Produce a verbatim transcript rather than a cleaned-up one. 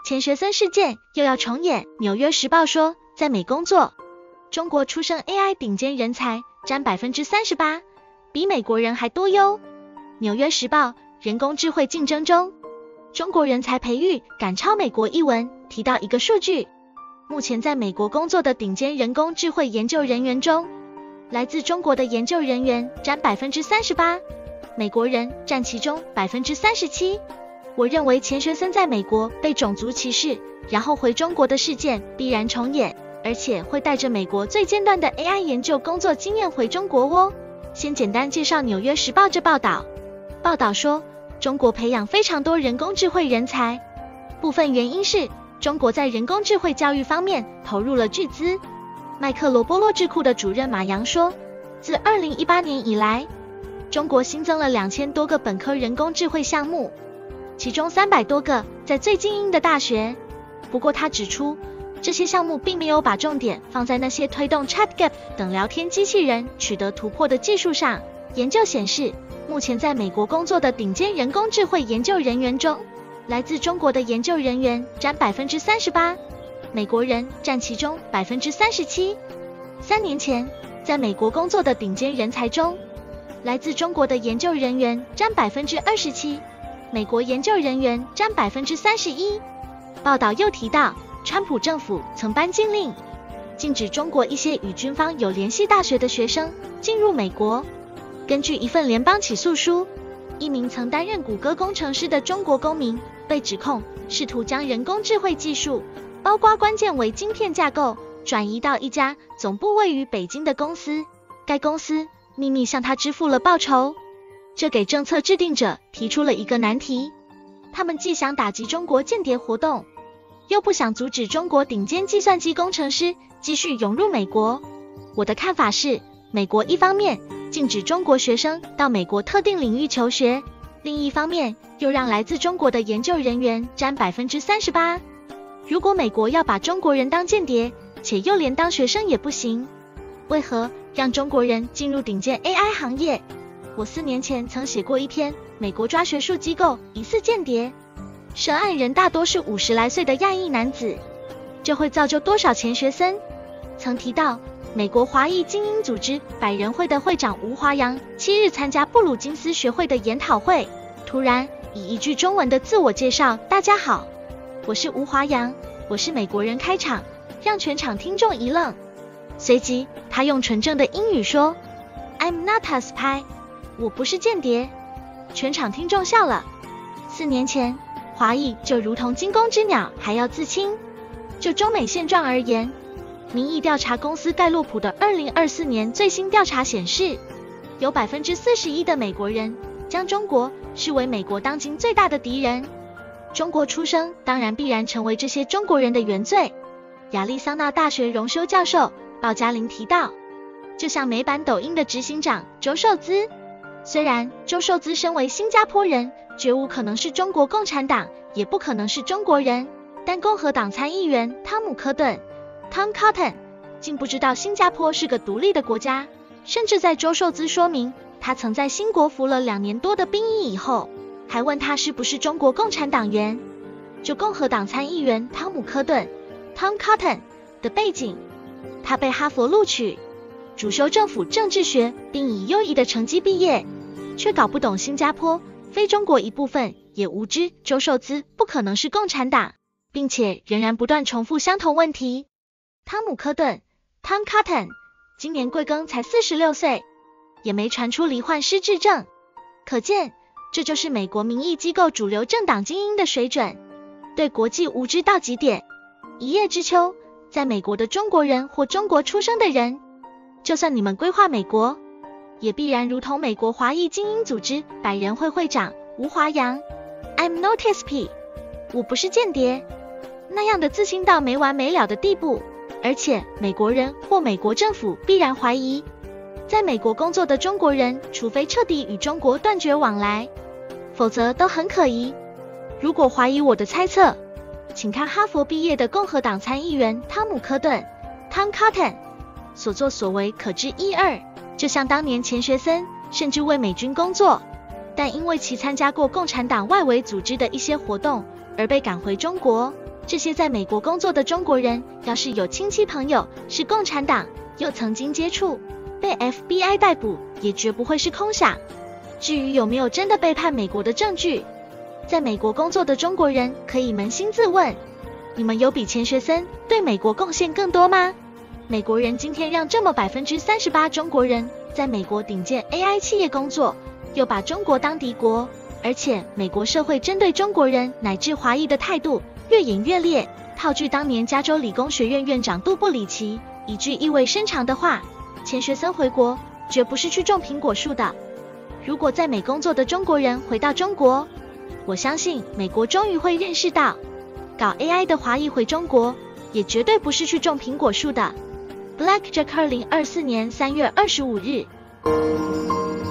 钱学森事件又要重演。纽约时报说，在美工作，中国出生 A I 顶尖人才占 百分之三十八， 比美国人还多哟。纽约时报，人工智慧竞争中，中国人才培育赶超美国一文提到一个数据，目前在美国工作的顶尖人工智慧研究人员中，来自中国的研究人员占 百分之三十八， 美国人占其中 百分之三十七。我认为钱学森在美国被种族歧视，然后回中国的事件必然重演，而且会带着美国最尖端的 A I 研究工作经验回中国哦。先简单介绍《纽约时报》这报道。报道说，中国培养非常多人工智慧人才，部分原因是中国在人工智慧教育方面投入了巨资。麦克罗波洛智库的主任马扬说，自二零一八年以来，中国新增了两千多个本科人工智慧项目，其中三百多个在最精英的大学。不过他指出，这些项目并没有把重点放在那些推动 ChatGPT 等聊天机器人取得突破的技术上。研究显示，目前在美国工作的顶尖人工智慧研究人员中，来自中国的研究人员占 百分之三十八， 美国人占其中 百分之三十七。 三年前，在美国工作的顶尖人才中，来自中国的研究人员占 百分之二十七， 美国研究人员占 百分之三十一。 报道又提到，川普政府曾颁禁令，禁止中国一些与军方有联系大学的学生进入美国。根据一份联邦起诉书，一名曾担任谷歌工程师的中国公民被指控试图将人工智慧技术，包括关键为晶片架构，转移到一家总部位于北京的公司。该公司秘密向他支付了报酬，这给政策制定者提出了一个难题。他们既想打击中国间谍活动，又不想阻止中国顶尖计算机工程师继续涌入美国。我的看法是，美国一方面禁止中国学生到美国特定领域求学，另一方面又让来自中国的研究人员占 百分之三十八。 如果美国要把中国人当间谍，且又连当学生也不行，为何让中国人进入顶尖 A I 行业？我四年前曾写过一篇美国抓学术机构疑似间谍，涉案人大多是五十来岁的亚裔男子，这会造就多少钱学森？曾提到美国华裔精英组织百人会的会长吴华阳七日参加布鲁金斯学会的研讨会，突然以一句中文的自我介绍，大家好，我是吴华阳，我是美国人开场，让全场听众一愣。随即他用纯正的英语说， I'm not a spy， 我不是间谍。全场听众笑了。四年前，华裔就如同惊弓之鸟，还要自清。就中美现状而言，民意调查公司盖洛普的二零二四年最新调查显示，有 百分之四十一 的美国人将中国视为美国当今最大的敌人。中国出生当然必然成为这些中国人的原罪。亚利桑那大学荣休教授鲍嘉玲提到，就像美版抖音的执行长周受资，虽然周受资身为新加坡人，绝无可能是中国共产党，也不可能是中国人，但共和党参议员汤姆·科顿 Tom Cotton 竟不知道新加坡是个独立的国家，甚至在周受资说明他曾在新国服了两年多的兵役以后，还问他是不是中国共产党员。就共和党参议员汤姆·科顿 Tom Cotton 的背景，他被哈佛录取，主修政府政治学，并以优异的成绩毕业，却搞不懂新加坡非中国一部分，也无知周受资不可能是共产党，并且仍然不断重复相同问题。汤姆·科顿 Tom Cotton 今年贵庚才四十六岁，也没传出罹患失智症，可见这就是美国民意机构主流政党精英的水准，对国际无知到极点。一叶知秋，在美国的中国人或中国出生的人，就算你们规划美国，也必然如同美国华裔精英组织百人会会长吴华阳 I'm not a spy， 我不是间谍，那样的自信到没完没了的地步。而且美国人或美国政府必然怀疑，在美国工作的中国人，除非彻底与中国断绝往来，否则都很可疑。如果怀疑我的猜测，请看哈佛毕业的共和党参议员汤姆·科顿 Tom Cotton 所作所为可知一二。就像当年钱学森甚至为美军工作，但因为其参加过共产党外围组织的一些活动而被赶回中国， 这些在美国工作的中国人，要是有亲戚朋友是共产党，又曾经接触，被 F B I 逮捕，也绝不会是空想。至于有没有真的背叛美国的证据，在美国工作的中国人可以扪心自问，你们有比钱学森对美国贡献更多吗？美国人今天让这么 百分之三十八 中国人在美国顶尖 A I 企业工作，又把中国当敌国，而且美国社会针对中国人乃至华裔的态度越演越烈。套句当年加州理工学院院长杜布里奇一句意味深长的话，钱学森回国绝不是去种苹果树的。如果在美工作的中国人回到中国，我相信美国终于会认识到，搞 A I 的华裔回中国也绝对不是去种苹果树的。Blackjack 二零二四年三月二十五日。